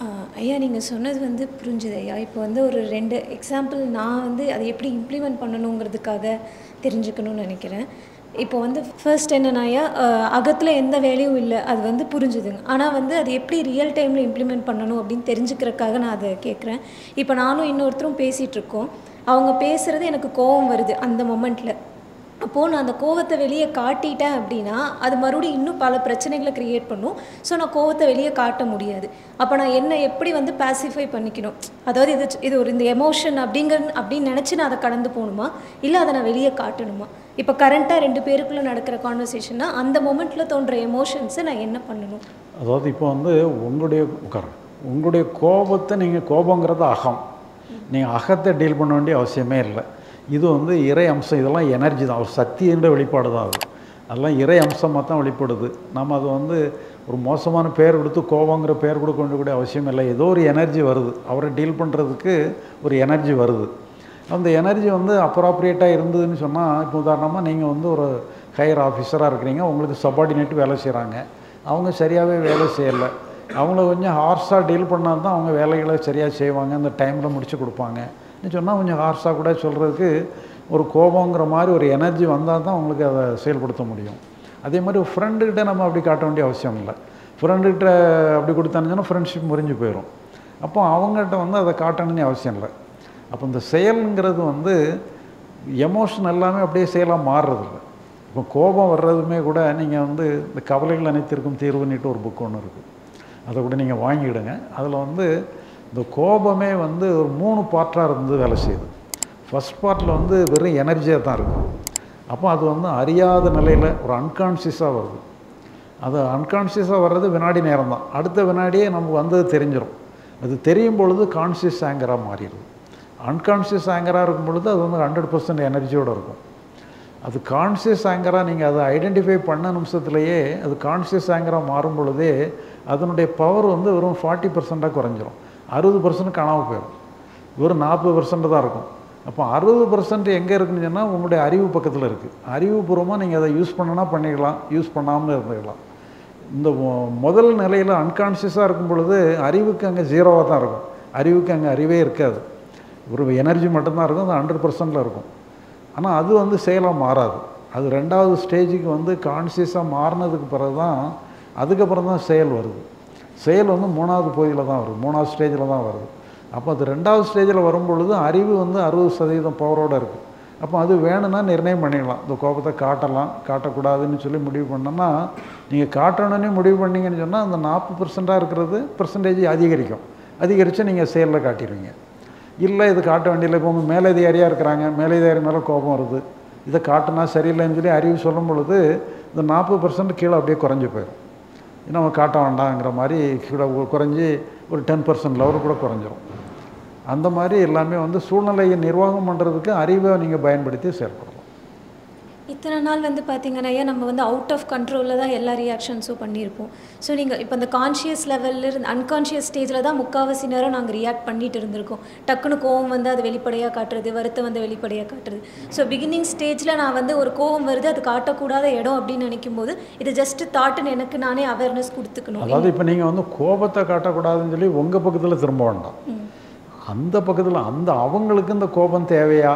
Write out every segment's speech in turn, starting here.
ஐயா நீங்க சொன்னது வந்து புரிஞ்சுது ஐயா. இப்போ வந்து ஒரு 2 எக்ஸாம்பிள் நான் வந்து அதை எப்படி இம்ப்ளிமெண்ட் பண்ணணுங்கிறதுக்காக தெரிஞ்சுக்கணும்னு நினைக்கிறேன். இப்போ வந்து ஃபர்ஸ்ட் என்னன்னா ஐயா, அகத்துல எந்த வேலையும் இல்ல. அது வந்து புரிஞ்சுதுங்க. ஆனா வந்து அது எப்படி ரியல் டைம்ல இம்ப்ளிமெண்ட் பண்ணணும் அப்படின்னு தெரிஞ்சுக்கிறதுக்காக நான் அத கேட்குறேன். இப்போ நானும் இன்னொருத்தரும் பேசிட்டுருக்கோம். அவங்க பேசுறது எனக்கு கோவம் வருது அந்த மொமெண்ட்ல. அப்போது நான் அந்த கோவத்தை வெளியே காட்டிட்டேன் அப்படின்னா அது மறுபடியும் இன்னும் பல பிரச்சனைகளை க்ரியேட் பண்ணும். ஸோ நான் கோவத்தை வெளியே காட்ட முடியாது. அப்போ நான் என்ன எப்படி வந்து பேசிஃபை பண்ணிக்கணும்? அதாவது இது ஒரு இந்த எமோஷன் அப்படின்னு நினச்சி நான் அதை கடந்து போகணுமா, இல்லை அதை நான் வெளியே காட்டணுமா? இப்போ கரண்ட்டாக 2 பேருக்குள்ளே நடக்கிற கான்வர்சேஷன்னா அந்த மொமெண்ட்டில் தோன்ற எமோஷன்ஸை நான் என்ன பண்ணணும்? அதாவது இப்போ வந்து உங்களுடைய கோபத்தை நீங்கள் கோபங்கிறது அகம். நீங்கள் அகத்தை டீல் பண்ண வேண்டிய அவசியமே இல்லை. இது வந்து இறை அம்சம். இதெல்லாம் எனர்ஜி தான், ஒரு சக்தின்ற வெளிப்பாடு தான். அதெல்லாம் இறை அம்சமாக தான் வெளிப்படுது. நம்ம அது வந்து ஒரு மோசமான பேர் கொடுத்து கோபங்கிற பேர் கொடுக்க வேண்டிய அவசியம் இல்லை. ஏதோ ஒரு எனர்ஜி வருது, அவரை டீல் பண்ணுறதுக்கு ஒரு எனர்ஜி வருது. அந்த எனர்ஜி வந்து அப்ராப்ரியேட்டாக இருந்ததுன்னு சொன்னால், இப்போ உதாரணமாக நீங்கள் வந்து ஒரு ஹையர் ஆஃபீஸராக இருக்கிறீங்க, உங்களுக்கு சப்பார்டினேட் வேலை செய்கிறாங்க, அவங்க சரியாகவே வேலை செய்யலை, அவங்கள கொஞ்சம் ஹார்ஸாக டீல் பண்ணால் தான் அவங்க வேலைகளை சரியாக செய்வாங்க, அந்த டைமில் முடிச்சு கொடுப்பாங்கன்னு சொன்னால் கொஞ்சம் ஹார்ஸாக கூட சொல்கிறதுக்கு ஒரு கோபங்கிற மாதிரி ஒரு எனர்ஜி வந்தால் தான் உங்களுக்கு அதை செயல்படுத்த முடியும். அதே மாதிரி ஒரு ஃப்ரெண்டுக்கிட்ட நம்ம அப்படி காட்ட வேண்டிய அவசியம் இல்லை. ஃப்ரெண்டுக்கிட்ட அப்படி கொடுத்தானுங்கன்னா ஃப்ரெண்ட்ஷிப் முறிஞ்சு போயிடும். அப்போ அவங்ககிட்ட வந்து அதை காட்டணுன்னு அவசியம் இல்லை. அப்போ இந்த செயலுங்கிறது வந்து எமோஷன் எல்லாமே அப்படியே செயலாக மாறுறதில்ல. இப்போ கோபம் வர்றதுமே கூட நீங்கள் வந்து இந்த கவலைகள் அனைத்திற்கும் தீர்வுன்னிட்டு ஒரு புக் ஒன்று இருக்குது, அதை கூட நீங்கள் வாங்கிவிடுங்க. அதில் வந்து இந்த கோபமே வந்து ஒரு 3 பார்ட்டாக இருந்து வேலை செய்யுது. ஃபஸ்ட் பார்ட்டில் வந்து வெறும் எனர்ஜியாக தான் இருக்கும். அப்போ அது வந்து அறியாத நிலையில் ஒரு அன்கான்ஷியஸாக வருது. அது அன்கான்ஷியஸாக வர்றது வினாடி நேரம் தான். அடுத்த வினாடியே நமக்கு வந்தது தெரிஞ்சிடும். அது தெரியும் பொழுது கான்ஷியஸ் ஆங்கராக மாறிடுது. அன்கான்ஷியஸ் ஆங்கராக இருக்கும் பொழுது அது வந்து 100% எனர்ஜியோடு இருக்கும். அது கான்ஷியஸ் ஆங்கராக நீங்கள் அதை ஐடென்டிஃபை பண்ண நிமிஷத்துலேயே அது கான்ஷியஸ் ஆங்கராக மாறும் பொழுதே அதனுடைய பவர் வந்து வெறும் 40% குறைஞ்சிரும். 60% காணாமல் போயிடும். வெறும் 40% தான் இருக்கும். அப்போ 60% எங்கே இருக்குன்னு சொன்னால் உங்களுடைய அறிவு பக்கத்தில் இருக்குது. அறிவுபூர்வமாக நீங்கள் அதை யூஸ் பண்ணனா பண்ணிக்கலாம், யூஸ் பண்ணாமல் இருந்துக்கலாம். இந்த முதல் நிலையில் அன்கான்ஷியஸாக இருக்கும் பொழுது அறிவுக்கு அங்கே 0வாக தான் இருக்கும். அறிவுக்கு அங்கே அறிவே இருக்காது. ஒரு எனர்ஜி மட்டும்தான் இருக்கும், அது 100%ல் இருக்கும். ஆனால் அது வந்து செயலாக மாறாது. அது 2வது ஸ்டேஜுக்கு வந்து கான்ஷியஸாக மாறினதுக்கு பிறகு தான் அதுக்கப்புறம் தான் செயல் வருது. செயல் வந்து 3வது பகுதியில் தான் வருது, 3வது ஸ்டேஜில் தான் வருது. அப்போ அது 2வது ஸ்டேஜில் வரும்பொழுது அறிவு வந்து 60% பவரோடு இருக்குது. அப்போ அது வேணும்னா நிர்ணயம் பண்ணிடலாம். இந்த கோபத்தை காட்டலாம், காட்டக்கூடாதுன்னு சொல்லி முடிவு பண்ணோன்னா, நீங்கள் காட்டணுன்னே முடிவு பண்ணிங்கன்னு சொன்னால் அந்த 40%ஆக இருக்கிறது பெர்சன்டேஜ் அதிகரித்து நீங்கள் செயலில் காட்டிடுவீங்க. இல்லை இது காட்ட வேண்டியதில்லை. இப்போ உங்கள் மேலதிகாரியாக இருக்கிறாங்க, மேலதிகாரி மேலே கோபம் வருது, இதை காட்டினா சரியில்லைன்னு சொல்லி அறிவு சொல்லும் பொழுது இந்த 40% கீழே அப்படியே குறைஞ்சி போயிடும். நம்ம காட்ட வேண்டாங்கிற மாதிரி கீழே குறைஞ்சி ஒரு 10% லெவல் கூட குறைஞ்சிரும். அந்த மாதிரி எல்லாமே வந்து சூழ்நிலையை நிர்வாகம் பண்ணுறதுக்கு அறிவை நீங்கள் பயன்படுத்தி செயல்படலாம். இத்தனை நாள் வந்து பார்த்தீங்கன்னா ஐயா, நம்ம வந்து அவுட் ஆஃப் கண்ட்ரோலில் தான் எல்லா ரியாக்ஷன்ஸும் பண்ணியிருப்போம். ஸோ நீங்கள் இப்போ அந்த கான்ஷியஸ் லெவலில் இருந்து அன்கான்ஷியஸ் ஸ்டேஜில் தான் முக்கால்வாசி நேரம் நாங்கள் ரியாக்ட் பண்ணிட்டு இருந்திருக்கோம். டக்குன்னு கோவம் வந்து அது வெளிப்படையாக காட்டுறது, வருத்தம் வந்து வெளிப்படையாக காட்டுறது. ஸோ பிகினிங் ஸ்டேஜில் நான் வந்து ஒரு கோவம் வருது, அது காட்டக்கூடாத இடம் அப்படின்னு நினைக்கும் போது இது ஜஸ்ட் தாட்டுன்னு எனக்கு நானே அவேர்னஸ் கொடுத்துக்கணும். அதாவது இப்போ நீங்கள் வந்து கோபத்தை காட்டக்கூடாதுன்னு சொல்லி உங்கள் பக்கத்தில் திரும்ப வேண்டாம். அந்த பக்கத்தில் அவங்களுக்கு இந்த கோபம் தேவையா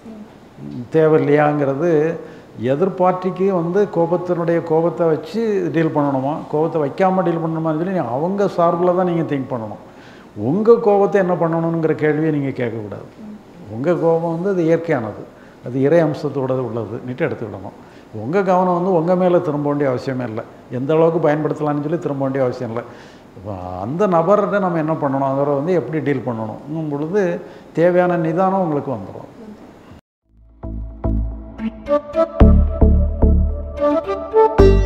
தேவையில்லையாங்கிறது எதிர்பார்ட்டிக்கு வந்து கோபத்தை வச்சு டீல் பண்ணணுமா, கோபத்தை வைக்காமல் டீல் பண்ணணுமான்னு சொல்லி அவங்க சார்பில் தான் நீங்கள் திங்க் பண்ணணும். உங்கள் கோபத்தை என்ன பண்ணணுங்கிற கேள்வியை நீங்கள் கேட்கக்கூடாது. உங்கள் கோபம் வந்து அது இயற்கையானது, அது இறை அம்சத்தோடு உள்ளது நீட்டு எடுத்துக்கிடணும். உங்கள் கவனம் வந்து உங்கள் மேலே திரும்ப வேண்டிய அவசியமே இல்லை. எந்த அளவுக்கு பயன்படுத்தலான்னு சொல்லி திரும்ப வேண்டிய அவசியம் இல்லை. இப்போ அந்த நபர்கிட்ட நம்ம என்ன பண்ணணும், அவரை வந்து எப்படி டீல் பண்ணணும் பொழுது தேவையான நிதானம் உங்களுக்கு வந்துடும். Thank you.